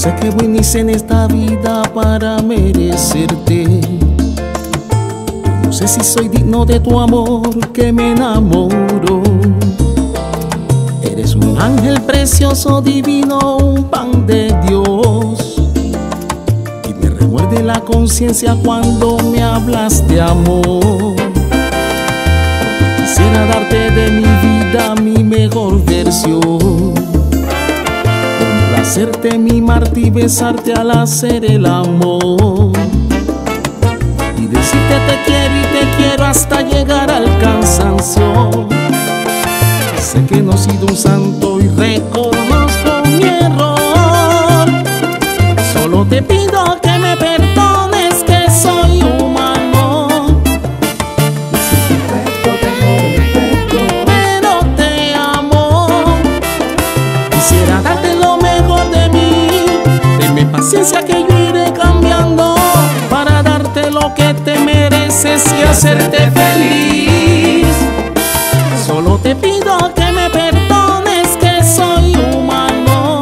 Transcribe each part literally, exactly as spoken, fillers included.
sé que bueno hice en esta vida para merecerte. No sé si soy digno de tu amor, que me enamoro. Eres un ángel precioso, divino, un pan de Dios. Y me remuerde la conciencia cuando me hablas de amor. Quisiera darte de mi vida mi mejor versión, hacerte mimarte y besarte al hacer el amor, y decirte te quiero y te quiero hasta llegar al cansancio. Sé que no he sido un santo y reconozco mi error. Solo te pido que me perdones, que soy humano. Pero te amo. Quisiera darte lo mejor de mí. Tenme paciencia que yo iré cambiando para darte lo que te mereces y hacerte feliz. Solo te pido que me perdones, que soy humano.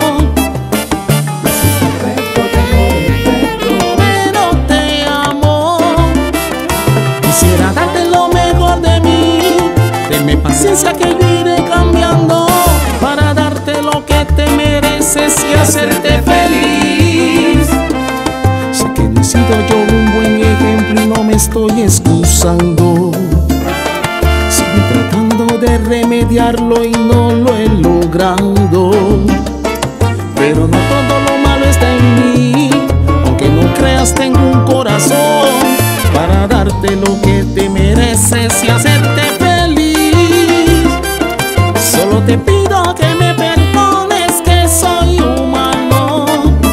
Pero te amo. Quisiera darte lo mejor de mí. Tenme paciencia que yo iré cambiando para darte lo que te mereces y hacerte feliz. Sé que no he sido yo un buen ejemplo y no me estoy excusando. Sigo tratando de remediarlo y no lo he logrado. Pero no todo lo malo está en mí. Aunque no creas, tengo un corazón para darte lo que te mereces y hacerte feliz. Solo te pido que me perdones, que soy humano.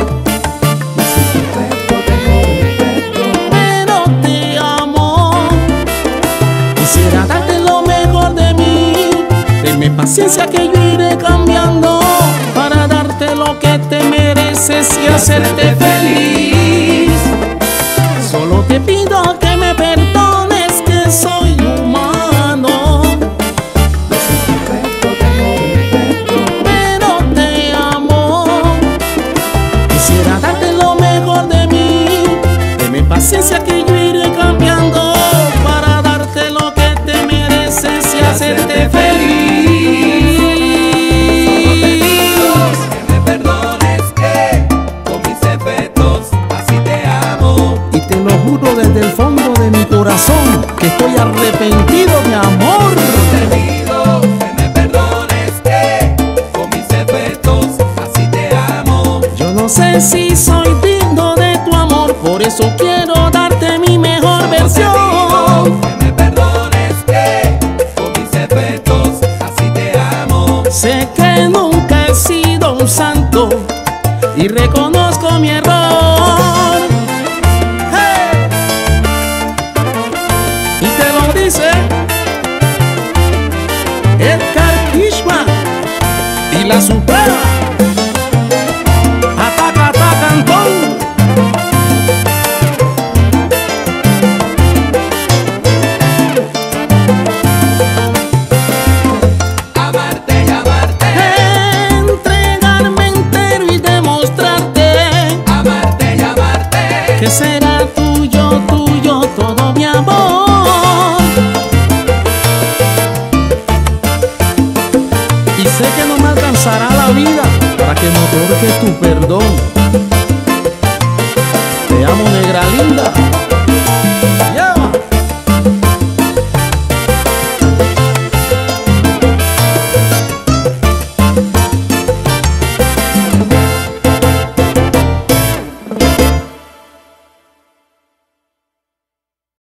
Pero te amo. Quisiera darte lo mejor de mí. Tenme paciencia que yo iré cambiando para darte lo que te mereces y hacerte feliz. Solo te pido que me perdones, que soy humano. Pero te amo. Quisiera darte lo mejor de mí. Tenme paciencia que yo iré cambiando para darte lo que te mereces y hacerte feliz. Que me perdones, que con mis defectos así te amo. Y te lo juro desde el fondo de mi corazón que estoy arrepentido, mi amor. Te pido que me perdones, que con mis defectos así te amo. Yo no sé si soy digno de tu amor, por eso quiero darte mi mejor Te versión. pido que me perdones, que con mis defectos así te amo. Sé que nunca he sido un santo y reconozco mi error. ¡Hey! Y te lo dice Edgar Kishman y la Suprema. Ataca, ataca, Antón. Amarte y amarte, Entregarme entero y demostrarte amarte y amarte. que será tuyo, tuyo todo mi amor. Y sé que no me alcanzará la vida para que me otorgue tu perdón. Te amo, negra linda.